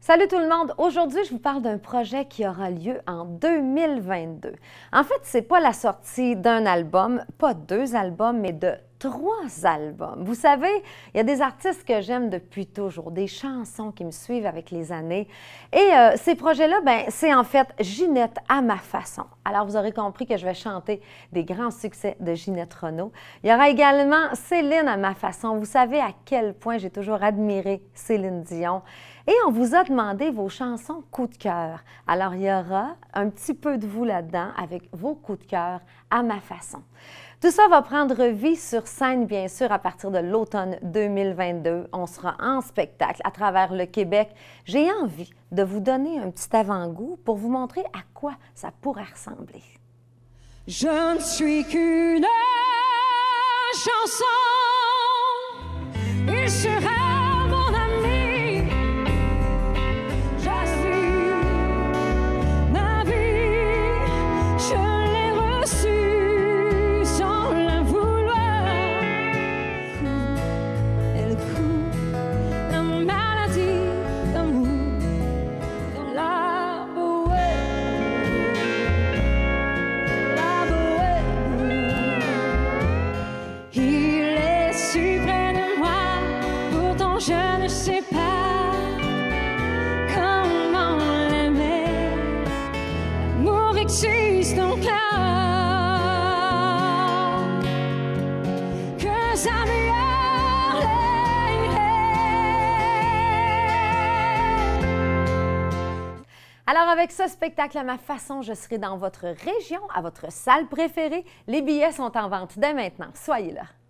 Salut tout le monde! Aujourd'hui, je vous parle d'un projet qui aura lieu en 2022. En fait, c'est pas la sortie d'un album, pas deux albums, mais de 3 albums. Vous savez, il y a des artistes que j'aime depuis toujours, des chansons qui me suivent avec les années. Et ces projets-là, c'est en fait Ginette à ma façon. Alors, vous aurez compris que je vais chanter des grands succès de Ginette Renault. Il y aura également Céline à ma façon. Vous savez à quel point j'ai toujours admiré Céline Dion. Et on vous a demandé vos chansons coup de cœur. Alors, il y aura un petit peu de vous là-dedans avec vos coups de cœur à ma façon. Tout ça va prendre vie sur scène, bien sûr, à partir de l'automne 2022. On sera en spectacle à travers le Québec. J'ai envie de vous donner un petit avant-goût pour vous montrer à quoi ça pourrait ressembler. Je ne suis qu'une chanson, il sera mon ami. J'ai vu ma vie, je l'ai reçue sans la vouloir. Elle court la maladie d'amour dans la bohème. Il est si près de moi, pourtant je ne sais pas comment l'aimer. L'amour existe encore, que ça Alors, avec ce spectacle à ma façon, je serai dans votre région, à votre salle préférée. Les billets sont en vente dès maintenant. Soyez là!